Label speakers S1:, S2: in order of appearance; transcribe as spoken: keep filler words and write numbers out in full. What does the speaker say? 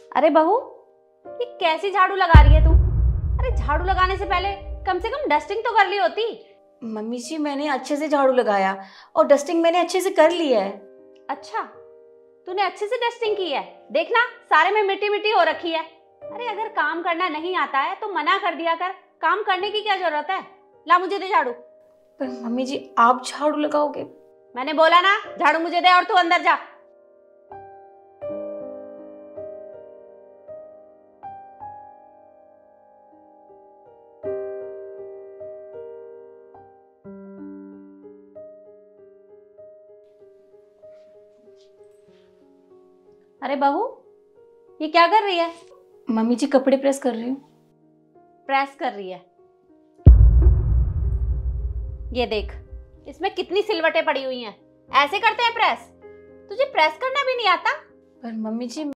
S1: अरे बहू, ये कैसी झाड़ू लगा रही है तू? अरे झाड़ू लगाने से पहले कम से कम डस्टिंग तो कर ली होती।
S2: मम्मी जी मैंने अच्छे से झाड़ू लगाया और डस्टिंग मैंने अच्छे से कर ली है।
S1: अच्छा, तूने अच्छे से डस्टिंग की है? देखना सारे में मिट्टी मिट्टी हो रखी है। अरे अगर काम करना नहीं आता है तो मना कर दिया कर, काम करने की क्या जरूरत है। ला मुझे दे झाड़ू।
S2: पर मम्मी जी आप झाड़ू लगाओगे?
S1: मैंने बोला ना झाड़ू मुझे दे और तू अंदर जा। अरे बहू, ये क्या कर रही है?
S2: मम्मी जी कपड़े प्रेस कर रही हूँ।
S1: प्रेस कर रही है? ये देख, इसमें कितनी सिलवटें पड़ी हुई हैं। ऐसे करते हैं प्रेस? तुझे प्रेस करना भी नहीं आता?
S2: पर मम्मी जी